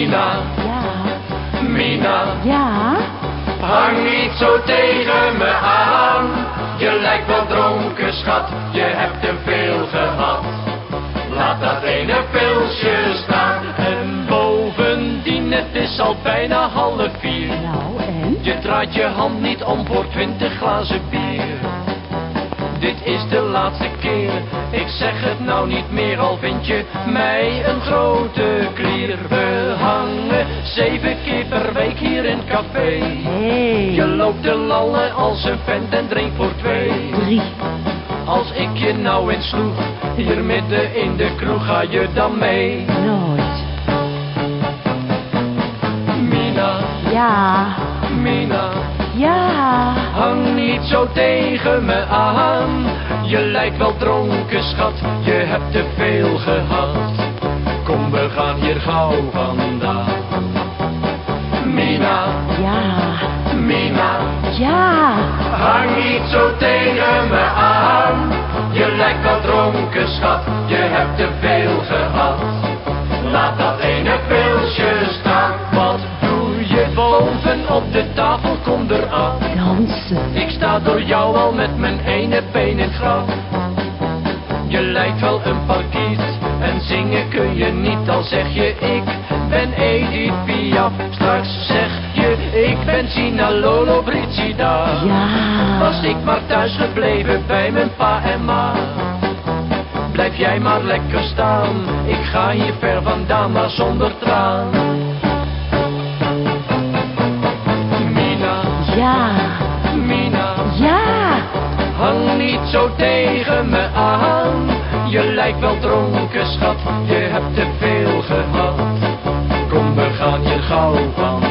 Mina, Ja. Mina, Ja. hang niet zo tegen me aan. Je lijkt wel dronken, schat, je hebt te veel gehad. Laat dat ene pilsje staan. En bovendien, het is al bijna 3:30. Nou, en? Je draait je hand niet om voor 20 glazen bier. Dit is de laatste keer, ik zeg het nou niet meer, al vind je mij een grote klier. We hangen 7 keer per week hier in het café. Hey. Je loopt te lallen als een vent en drinkt voor 2. 3. Als ik je nou eens sloeg, hier midden in de kroeg, ga je dan mee? Nooit. Mina, Ja. Mina, Ja. hang niet zo tegen me aan. Je lijkt wel dronken, schat, je hebt te veel gehad. Kom, we gaan hier gauw vandaan. Mina, Ja. Mina, Ja. hang niet zo tegen me aan. Je lijkt wel dronken, schat, je hebt te veel gehad. Laat dat ene pilsje staan. Wat doe je boven op de tafel, kom eraan. Dansen. Ik sta door jou al met mijn ene been in het graf. Je lijkt wel een parkiet en zingen kun je niet, al zeg je ik ben Edith Piaf. Straks zeg je ik ben Sina Lolo Brigida. Ja. Was ik maar thuis gebleven bij mijn pa en ma. Blijf jij maar lekker staan, ik ga hier ver vandaan, maar zonder traan. Mina, Ja. Mina, Ja. hang niet zo tegen me aan. Je lijkt wel dronken, schat, je hebt te veel gehad. Kom, we gaan hier gauw van.